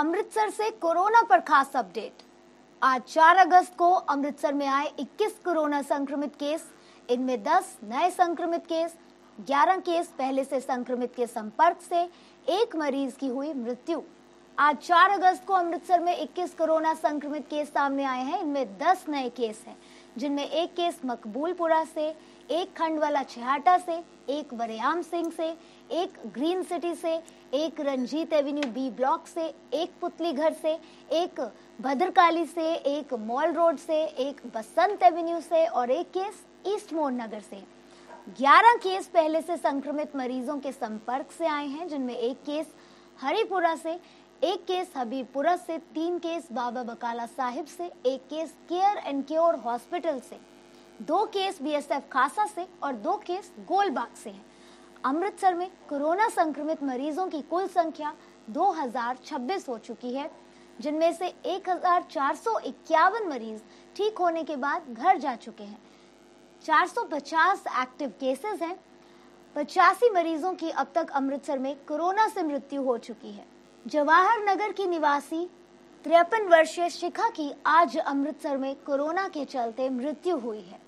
अमृतसर से कोरोना पर खास अपडेट। आज 4 अगस्त को अमृतसर में आए 21 कोरोना संक्रमित केस। इनमें 10 नए संक्रमित केस, 11 केस पहले से संक्रमित के संपर्क से, एक मरीज की हुई मृत्यु। आज 4 अगस्त को अमृतसर में 21 कोरोना संक्रमित केस सामने आए हैं। इनमें 10 नए केस हैं, जिनमें एक केस मकबूलपुरा से, एक खंडवाला छिहाटा से, एक वरयाम सिंह से, एक ग्रीन सिटी से, एक रंजीत एवेन्यू बी ब्लॉक से, एक पुतली घर से, एक भद्रकाली से, एक मॉल रोड से, एक बसंत एवेन्यू से और एक केस ईस्ट मोड़ नगर से। 11 केस पहले से संक्रमित मरीजों के संपर्क से आए हैं, जिनमें एक केस हरिपुरा से, एक केस हबीबपुरा से, 3 केस बाबा बकाला साहिब से, एक case care and cure hospital से, 2 केस बीएसएफ खासा से और 2 केस गोलबाग से हैं। अमृतसर में कोरोना संक्रमित मरीजों की कुल संख्या 2026 हो चुकी है, जिनमें से 1451 मरीज ठीक होने के बाद घर जा चुके हैं। 450 एक्टिव केसेस हैं। 85 मरीजों की अब तक अमृतसर में कोरोना से मृत्यु हो चुकी है। जवाहर नगर की निवासी 53 वर्षीय शिखा की आज अमृतसर में कोरोना के चलते मृत्यु हुई है।